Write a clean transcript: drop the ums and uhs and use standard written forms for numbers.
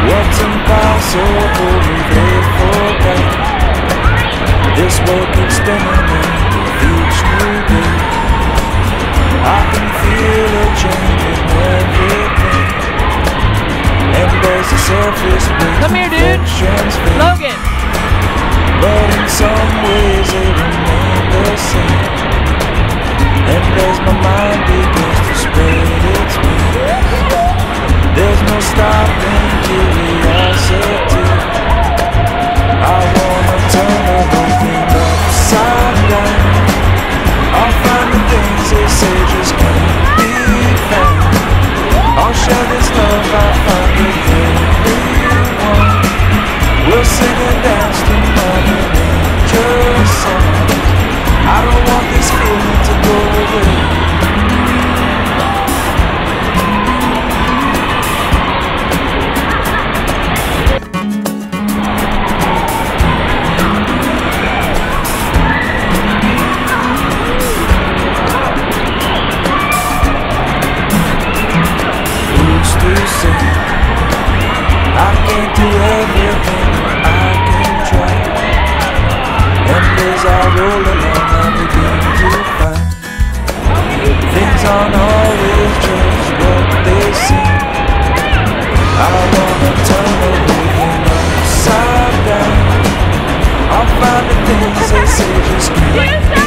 What's impossible they forget. This world keeps spinning with each new day. I can feel a change in everything, and there's a surface where come here, dude. Logan. But in some ways they remain the same, and as my mind begins to spread its wings, there's no stopping curiosity. I wanna turn the whole thing upside down. I'll find the things they say just can't be found. I'll share this love I find within everyone. We'll sing and dance to Mother Nature's songs. I don't want this feeling to go away. I can't do everything, I can try. And as I roll along, I begin to find things aren't always just what they seem. I wanna turn everything upside down. I'll find the things they say just can't be.